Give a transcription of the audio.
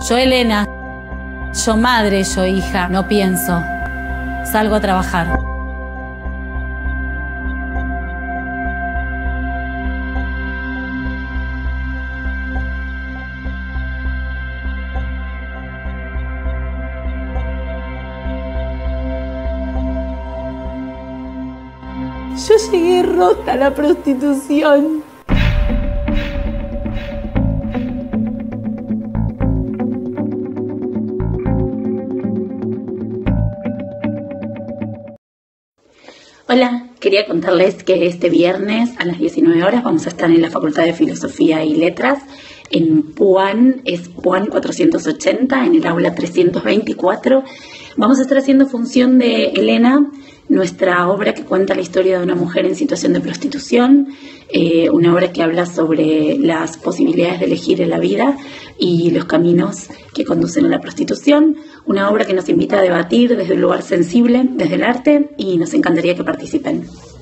Yo, Elena, yo madre, yo hija, no pienso. Salgo a trabajar. Yo llegué rota a la prostitución. Hola, quería contarles que este viernes a las 19 horas vamos a estar en la Facultad de Filosofía y Letras en Puan, es Puan 480, en el aula 324. Vamos a estar haciendo función de Elena, nuestra obra que cuenta la historia de una mujer en situación de prostitución, una obra que habla sobre las posibilidades de elegir en la vida y los caminos que conducen a la prostitución, una obra que nos invita a debatir desde un lugar sensible, desde el arte, y nos encantaría que participen.